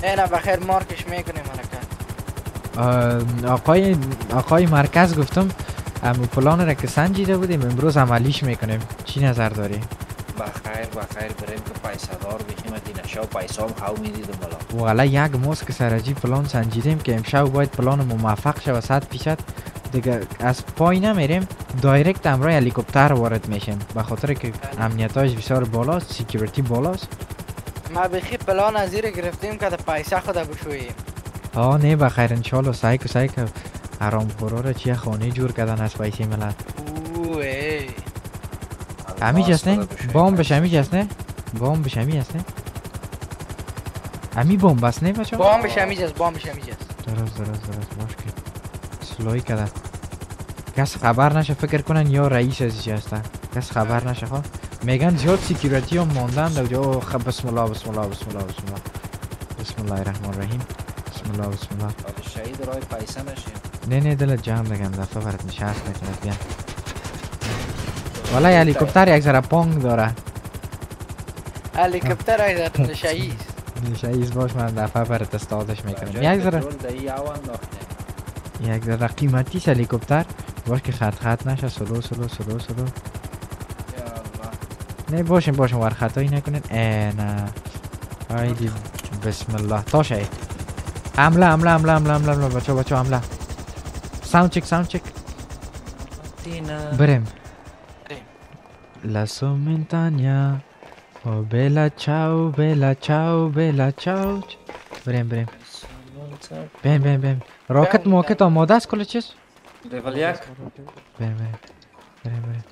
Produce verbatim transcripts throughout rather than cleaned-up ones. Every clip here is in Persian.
اینا بخیر مارکش میکنیم حرکت. آقای آقای مرکز گفتم امو پلان را که سنجیده بودیم امروز عملیش میکنیم. چی نظر داری؟ بخیر بخیر بریم که پیسه دار بشیم دینا شو پیسه هم خو میدیدم بالا. والا یک ماست که سرجی پلان سنجیدیم که امشب باید پلان موفق شه و صد فیصد دیگه از پای نمیریم دایرکت امرای هلیکوپتر وارد میشیم به خاطر که امنیتاش بسیار بالاست، سکیوریتی بالاست. ما بخی پلان از زیر گرفتیم که پیسه خود بشوییم. آه نه بخیر انشالله سعی که سعی که حرام خورا را چیه خانه جور کردن از پیسه ملت. اوه امی جست نه؟ بام بشه امی جست نه؟ بام بشه امی جست نه؟ امی بام بس نه بچه؟ بام بشه امی جست بام بشه امی جست. درست درست درست باش که سلوی کده کس خبر نشه فکر کنن یا رئیس از هستن. کس خبر نشه خواه میگن زیاد سکیوریتی هم ماندن دو جو. خب بسم الله بسم الله بسم الله بسم الله بسم الله الرحمن الرحیم بسم الله بسم الله. شهید رای پیسه نشیم. نه نه دلت جمع دگم دفعه برات نشست میکنه بیا. والا هلیکوپتر یک ذره پانگ داره. هلیکوپتر ای در نشایی است. نشایی باش من دفعه برات استادش میکنم. یک ذره یک ذره قیمتی هلیکوپتر باش که خط خط نشه. سلو سلو سلو سلو. نه باشیم باشیم ور خطایی نکنین. ای نه هایدی بسم الله تاشه. حمله حمله حمله حمله حمله بچه بچه حمله. ساوند چک ساوند چک. بریم. Las montañas oh bella ciao bella ciao bella ciao. بریم بریم بریم بریم بریم. راکت موکت آماده است کل چیز؟ لیول یک. بریم بریم بریم بریم.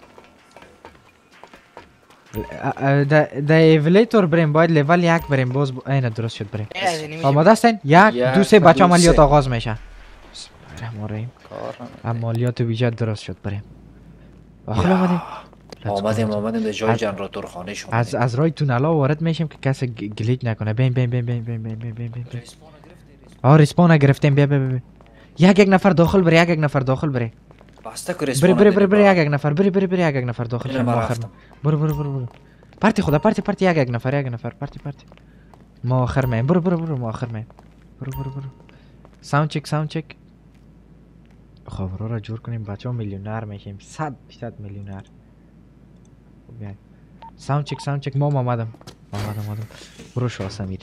در ایولیتور بریم باید لیول یک بریم باز اینه درست شد بریم. آماده هستین؟ یک دو سه بچه عملیات آغاز میشه. بسم الله الرحمن الرحیم. عملیات ویژه درست شد بریم. آخر آمدیم آمدیم آمدیم به جای جنراتور خانه شما. از از رای تونلا وارد میشیم که کسی گلیچ نکنه. بین بین بین بین بین بین بین بین بین. آه ریسپون گرفتیم. بیا بیا بیا. یک یک نفر داخل بره. یک یک نفر داخل بره. باسته که ریسپون. بره بره بره یک یک نفر. بره بره بره یک یک نفر داخل شد. ما آخر. برو برو برو برو. پارتی خدا پارتی پارتی یک یک نفر یک نفر پارتی پارتی. ما آخر میم. برو برو برو ما آخر میم. برو برو برو. ساوند چک ساوند چک. خبرها را جور کنیم بچه‌ها میلیونر میشیم. صد درصد میلیونر. بیاین ساوند چک ساوند چک. مام آمدم آمدم آمدم. برو شاه سمیر.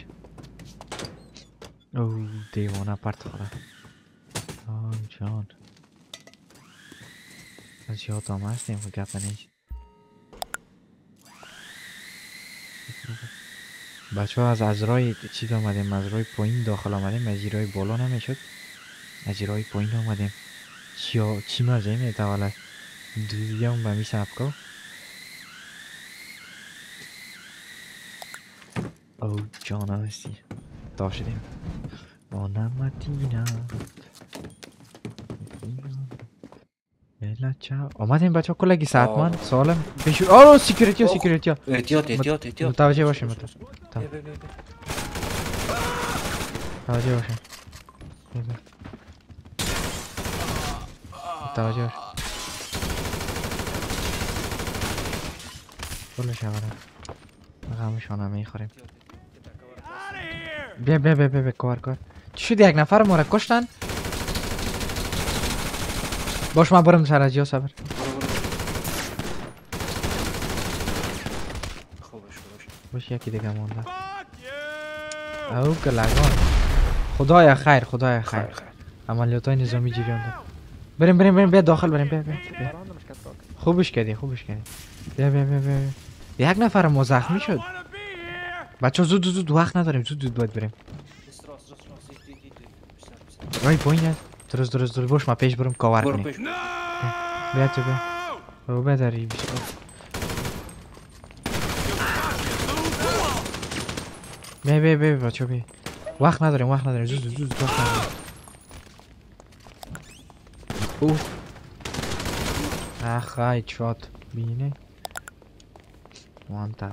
او دیوانه پرت خورد. آن جان از یاد آم هستیم و گپ نیست. بچه ها از از رای چیز آمدیم. از رای پایین داخل آمدیم. از رای بالا نمیشد. از رای پایین آمدیم. چی چی مزه میده والا. دویام با می سبکو. او جانا هستی داشتیم آنم مدینه بلا چاو. آمدیم بچه ها کلگی ساعتمان سالم بشو. آرو سیکیوریتی ها سیکیوریتی ها. احتیاط احتیاط احتیاط. متوجه باشیم متوجه متوجه باشیم متوجه باشیم. کلش آورم غمشانه میخوریم. بیا بیا بیا بیا کار کار. چی شد یک نفر ما را کشتن؟ باش ما برم سر از یا صبر. باش یکی دیگه مونده. او که لگان. خدایا خیر خدایا خیر. عملیات های نظامی جریان دار. بریم بریم بریم بیا داخل بریم بیا بیا. خوبش کردی خوبش کردی. بیا بیا بیا بیا. یک نفر ما زخمی شد. بچه زود زود زود وقت نداریم. زود زود باید بریم. رای پایین است. درست درست درست باش ما پیش برم کاور کنیم. بیا تو بیا. او بداری بیا بیا بیا بچه بیا. وقت نداریم وقت نداریم. زود زود زود وقت نداریم. اوه اخ هایت شات بینه وان تاپ.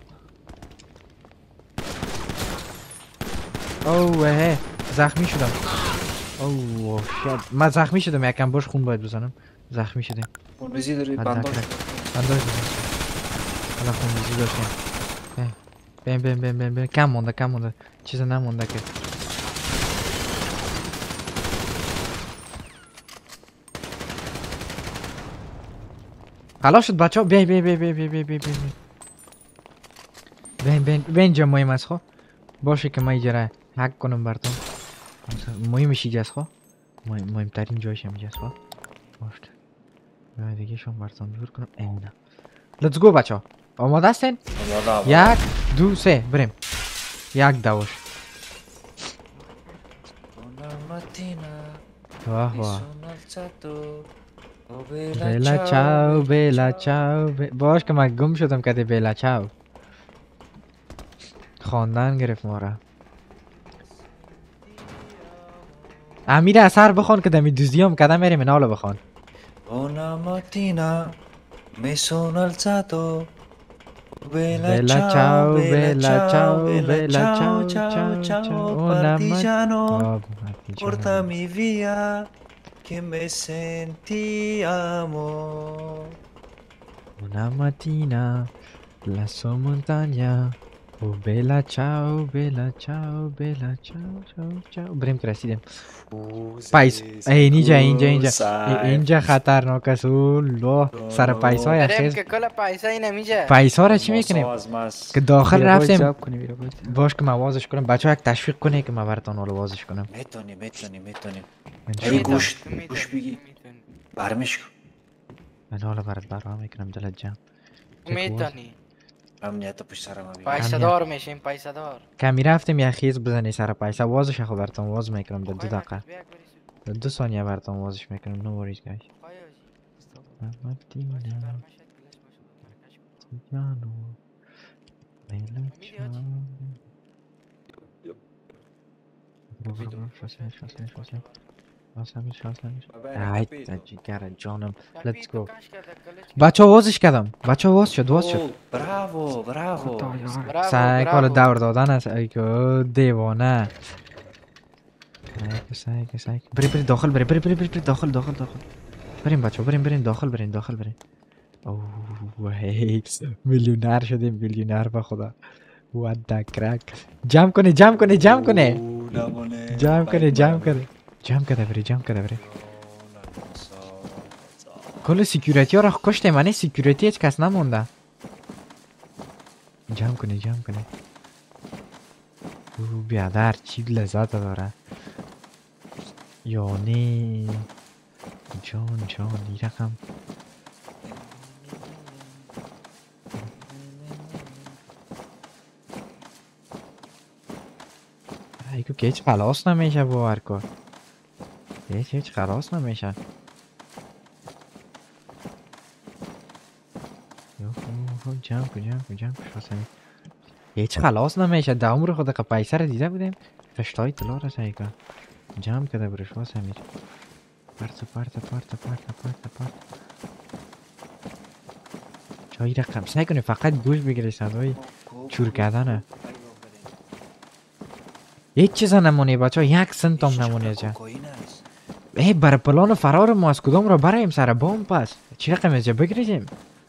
اوه زخمی شدم. اوه شد من زخمی شدم. یکم باش خون باید بزنم. زخمی شدم. خون ریزی داری بنداج بنداج حالا خون ریزی داشتیم. بیم بیم بیم بیم بیم کم مونده کم مونده چیز نمونده که خلاص شد بچه ها بیاین بیاین بیاین بیاین بیاین بیاین بیاین بیاین بیاین اینجا مهم است خب باشه که من اینجا هک کنم براتون مهمش اینجاست خب مهمترین جایش هم اینجاست خب باشه بیاین دیگه شما براتون دور کنم اینه لیتس گو بچه ها آماده هستین؟ یک دو سه بریم یک دوش واه واه بیلا چاو بیلا چاو باش که من گم شدم کده بیلا چاو خواندن گرفت ما را امیر اثر بخوان که دمی دوزی هم کده میریم اینالو بخوان Una mattina mi sono alzato Bella ciao, bella ciao, bella ciao, ciao, ciao, partigiano, partigiano. portami via che mi sentiamo. Una mattina la sua montagna Oh bella ciao, bella ciao, bella ciao, ciao, ciao بریم که رسیدیم پایس اینجا اینجا اینجا اینجا خطرناک است لو سر پایس های اخیز که کل پایس های نمیجه پایس ها را چی میکنیم که داخل رفتیم باش که من وازش کنم بچه ها یک تشویق کنه که من براتون حالا وازش کنم میتونی میتونی میتونی ای گوش گوش بگی برمش کن من حالا برات برام میکنم دلت جمع میتونی امنیت پشت سرم بگی پایسه دار میشیم پایسه دار کمی رفتیم یه خیز بزنی سر پایسه وازش خو براتون واز میکنم در دو دقیقه در دو ثانیه براتون وازش میکنم نو وریز گایز رایت جگر جانم لیتس گو بچه وازش کردم بچه واز شد واز شد براو براو سعی کال دور دادن است ای که دیوانه سعی که سعی بری بری داخل بری بری بری بری داخل داخل داخل بریم بچه بریم بریم داخل بریم داخل بریم اوه هی میلیونر شدیم میلیونر به خدا what the crack جمع کنه جمع کنه جمع کنه جمع کنه جمع کنه جمع کنه بری جمع کنه بری کل سیکیوریتی ها را کشته منه سیکیوریتی هیچ کس نمونده جمع کنه جمع کنه او بیادر چی لذت داره یعنی جان جان این رقم ایگو که هیچ خلاص نمیشه باور کن هیچ هیچ خلاص نمیشه جمع کن جمع کن جمع کن هیچ خلاص نمیشه در عمر خود که پیسه رو دیده بودیم فشتای طلا رو سعی کن جمع کده برش واسه امیر پرت پرت پرت پرت پرت پرت چایی رقم سعی کنی فقط گوش بگیری صدای چور کردنه هیچ چیز نمونی بچه ها یک سنت هم نمونی جا ای بر پلان فرار ما از کدام را برایم سر بام پس چی رقم از جا بگیریم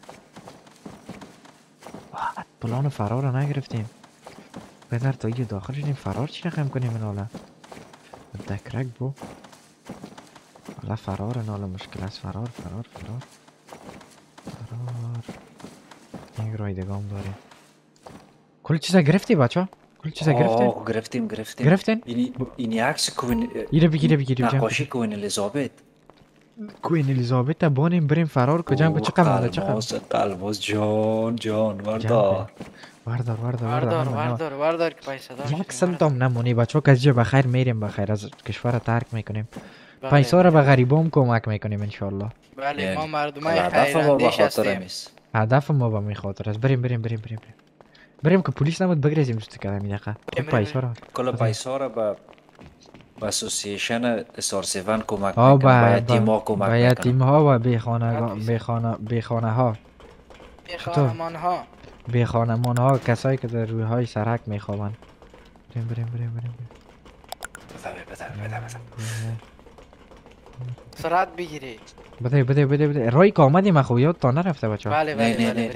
پلان فرار را نگرفتیم بدر تا یه داخل شدیم فرار چی رقم کنیم این حالا دکرک بو حالا فرار این حالا مشکل است فرار فرار فرار فرار یک رایدگام داریم کل چیزا گرفتی بچه ها؟ کل چیزا گرفتیم؟ آه گرفتیم گرفتیم گرفتین؟ اینی عکس کوین ایره بگیره بگیره نقاشی کوین الیزابت کوین الیزابت بانیم بریم فرار کجام که چقدر مونده چقدر؟ قلماز قلماز جان جان وردار وردار وردار وردار وردار وردار که پیسه دار یک سنت هم نمونی بچه ها که از جا بخیر میریم بخیر از کشور ترک میکنیم پیسه را به غریبام کمک میکنیم انشالله بله ما مردمای خیراندیش هستیم هدف ما به می خاطر است بریم بریم بریم بریم بریم که پلیس نمود بگریزیم دوست کردم این دقیقه پیسه را کل پیسه را به با اسوسییشن اس آر هفت کمک میکنم با یتیم ها کمک میکنم با یتیم ها و بیخانه ها بیخانمان ها بیخانمان ها کسایی که در روی های سرک میخوابن بریم بریم بریم بریم بده بده بده بده سرعت بگیری بده بده بده بده رای که آمدیم خوب یاد تا نرفته بچه ها بله بله بله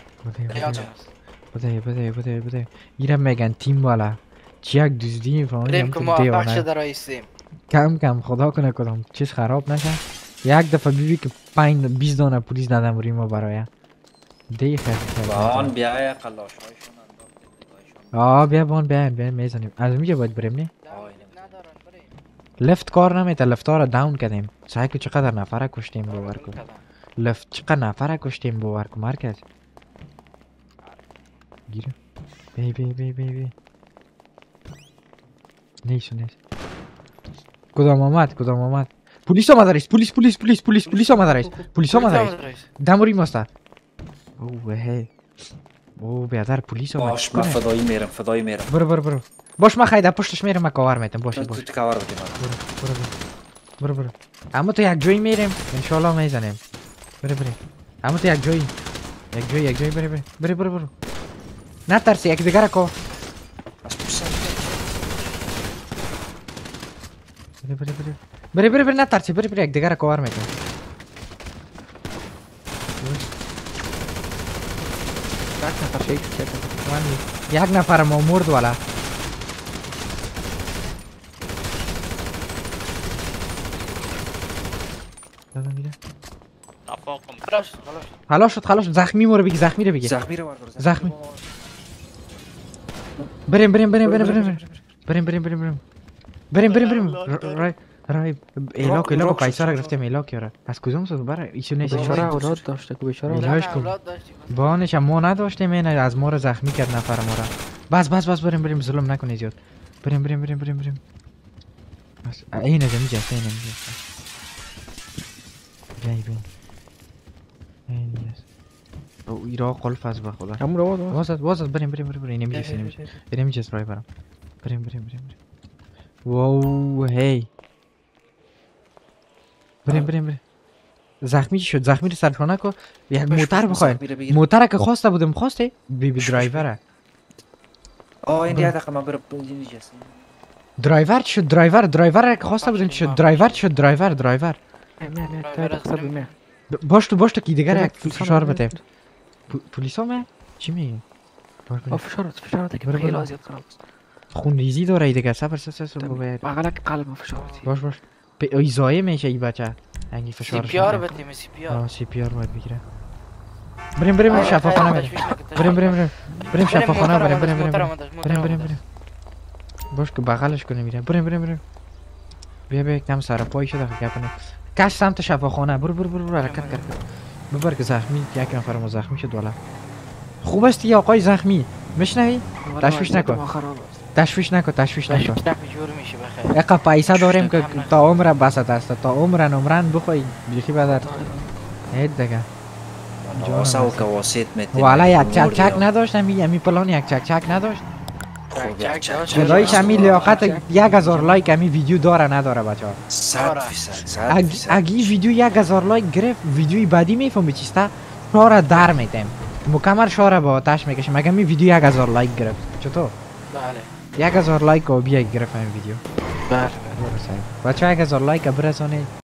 بده بده بده بده ایرم میگن تیم والا چی یک دوزدیم فهمیدیم بریم که ما بخش در رایستیم کم کم خدا کنه کدام چیز خراب نشه یک دفعه بیبی که پنج بیست دانه پلیس دادم روی ما برای دی خیلی با آن بیای قلاشایشون انداخته. آه بیا بان بیا بیا میزنیم از میگه باید بریم نه ندارن بریم. لفت کار نمیته لفتا را داون کردیم سایکل چقدر نفره کشتیم باور کن لفت چقدر نفره کشتیم باور کن مرکز گیره بی بی بی بی بی نیست نیست کدام آمد کدام آمد پلیس آمد رئیس پلیس پلیس پلیس پلیس پلیس آمد رئیس پلیس آمد رئیس دموری ماست اوه هی اوه بیادر پلیس آمد باش من فدایی میرم فدایی میرم. برو برو برو باش من خیلی پشتش میرم من کاور میتم باشه تو باش تو کاور بدیم. برو برو برو برو اما تو یک جایی میریم انشالله میزنیم برو برو اما تو یک جایی یک جایی یک جایی برو برو برو برو برو نه ترسی یک دیگر کو برو برو برو برو برو برو نه ترسی برو برو یک دیگر کاور میتم یک نفر ما مرد والا خلاص خلاص خلاص شد خلاص شد زخمی مو رو بگی زخمی رو بگی زخمی رو بردار. زخمی بریم بریم بریم بریم بریم بریم بریم بریم بریم بریم بریم بریم رای رای ایلاک ایلاک پیسا را گرفتیم ایلاک یاره از کدوم سو برای ایشون نیست بیچاره اولاد داشته که بیچاره اولاد. ایلاش کن بانش ما نداشتیم اینه از ما رو زخمی کرد نفر ما را بس بس بس بریم بریم ظلم نکنید زیاد بریم بریم بریم بریم بریم بس اینه زمین جسته اینه میگه جای بین این است او ایرا قلف از بخدا همون رو واسه واسط واسط بریم بریم بریم بریم اینم میشه نمیشه بریم چه برای برام بریم بریم بریم بریم واو هی بریم بریم بریم زخمی چی شد زخمی رو سرخانه کو یک موتر بخواین موتر که خواسته بودم خواسته بی بی درایوره آه این دیگه دقیقه من برم بنزینی جسته. درایور چی شد درایور درایور که خواسته بودم چی شد درایور چی شد درایور درایور نه نه تا تا ببین باش تو باش تو کی دیگر یک فشار بده پلیس ها چی میگه آ فشارت فشارت که برو خیلی برو. ازیاد خراب است خون ریزی داره دیگه صبر صبر صبر باید بغلک قلب فشارتی باش باش به ایزایه میشه این بچه انگی فشار سی پی آر بدیم سی پی آر آه سی پی آر باید بگیره بریم بریم بریم شفاخانه بریم بریم بریم بریم بریم شفاخانه بریم بریم بریم بریم بریم بریم باش که بغلش کنه میره بریم بریم بریم بیا بیا یکم سر پای شده گپ نه کش سمت شفاخانه برو برو برو حرکت کرد ببر که زخمی یک نفر ما زخمی شد والا خوب است یا آقای زخمی میشنوی تشویش نکن تشویش نکن تشویش نکن جور میشه بخیر اقا پیسه داریم که تا عمر بسط است تا عمرن عمرن بخوای بیخی بدر هید دیگه واسه او که واسط میتیم. والا یک چک چک نداشت همی همی پلان یک چک چک نداشت خدایش همی لیاقت یک هزار لایک همی ویدیو داره نداره بچه ها صد فیصد صد فیصد. اگه ویدیو یک هزار لایک گرفت ویدیوی بعدی میفهمی چیسته شاره در میتیم مکمل شاره با آتش میکشیم اگه می ویدیو یک هزار لایک گرفت چطور؟ بله یک هزار لایک و بیا گرفت این ویدیو بله بچه ها یک هزار لایک برسانید